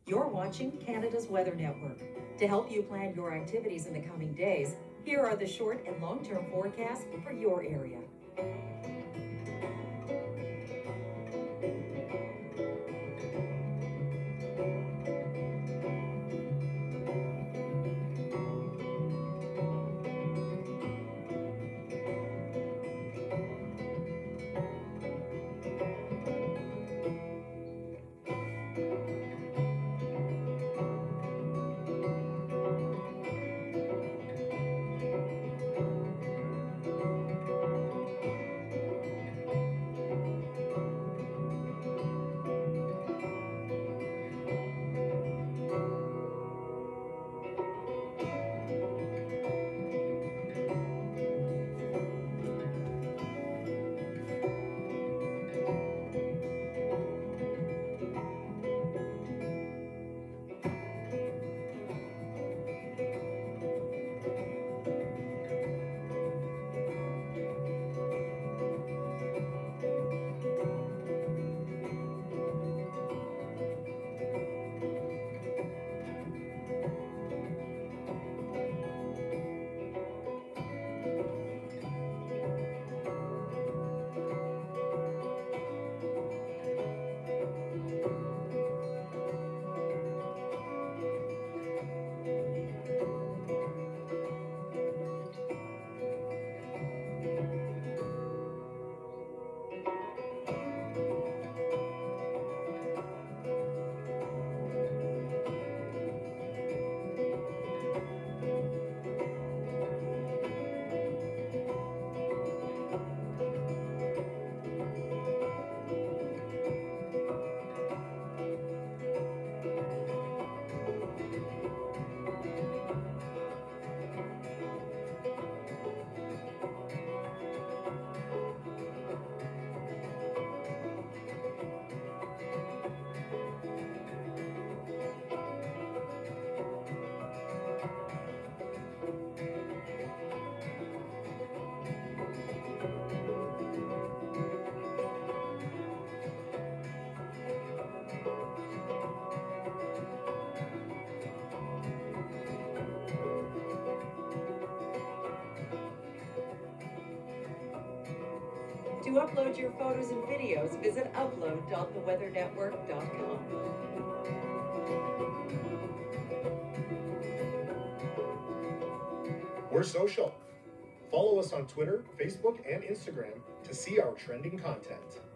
You're watching Canada's Weather Network. To help you plan your activities in the coming days, here are the short and long-term forecasts for your area. To upload your photos and videos, visit upload.theweathernetwork.com. We're social. Follow us on Twitter, Facebook, and Instagram to see our trending content.